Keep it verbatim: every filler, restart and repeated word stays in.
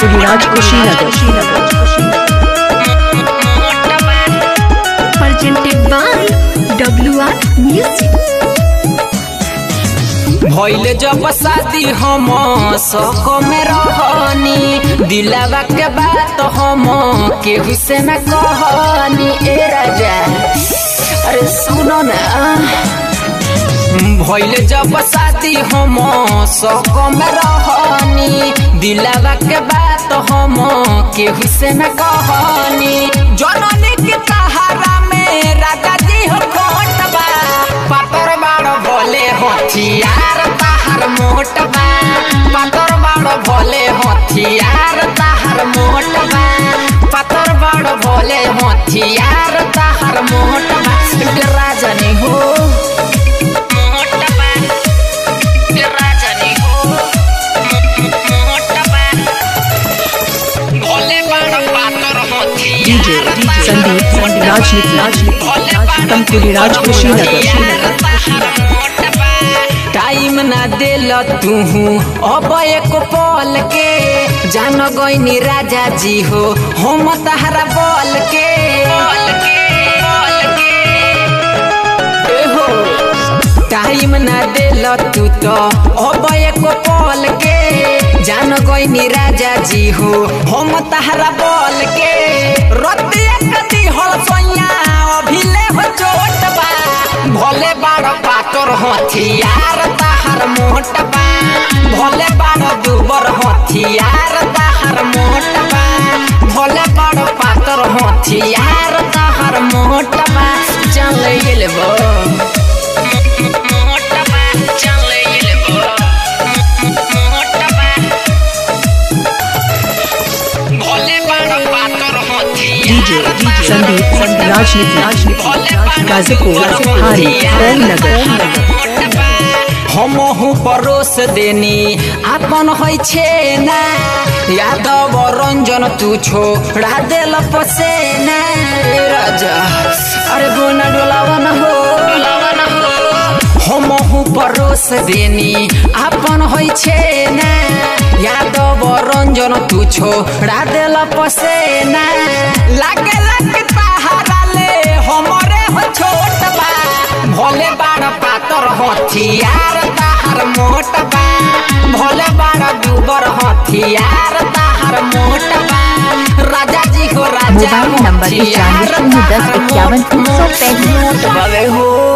Giriraj Kushinagar presented by W R Music। भइले जब शादी हम सक में रहनी, दिलावा के बात हम केहू से न कहनी। ए राजा अरे सुनो ना, भइले जब शादी हम सक में रहनी, दिलावा के बात हम केहू से न कहनी। जननी के सहारा में राजा जी हो खोटबा, पातर बाड़ भोले हथियार ताहर मोटबा, पातर बाड़ भोले हथियार ताहर मोटबा, पातर बाड़ भोले हथियार ताहर मोटबा। राजा नहीं हो मोटबा, राजा नहीं हो मोटबा, भोले बाड़ पातर हथियार संदीप राजनीति गिरिराज कुशीनगर। टाइम ना दिल तू अब एक पल के, जान गईनी राजा जी हो हम तहरा बोल के। टाइम ना दिल तू तो अब एक पल के, जान गईनी राजा जी हो हम तहरा बोल के। रतिया कदी हल सोया अभिले हो चोटबा, भोले बाड़ पातर हथियार ताहर मोटबा, भोले बाड़ दुबर हथियार ताहर मोटबा, भोले बाड़ पातर हथियार ताहर मोटबा। चल गेलबो मोटबा, चल गेलबो मोटबा, भोले बाड़ पातर हथियार संदीप राजनीति गाजीपुर हारी नगर। हमहु परोस देनी आपन होई छे ना, यादव रंजन तू छोड़ा देल पसेना। राजा अरे बोना डोलावा न हो, डोलावा न हो। हमहु परोस देनी आपन होई छे ना, यादव रंजन तू छोड़ा देल पसेना। लागे लागे ताहारा ले हमरे हो छोटबा, भोले बाड़ पातर हथियार ताहर मोटबा, भोले बाड़ दुबर हथियार ताहर मोटबा। राजा जी हो राजा मोबाइल नंबर इक्यानवे शून्य दस इक्यावन तीन सौ पैंतीस हो।